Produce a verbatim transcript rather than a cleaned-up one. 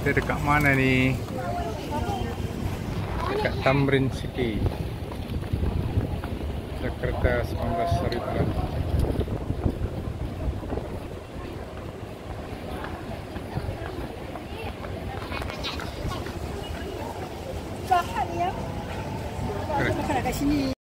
Kita dekat mana ni? Dekat Tamrin City, Jakarta sembilan belas Saribulan. Bahan ya. Kalau kat sini.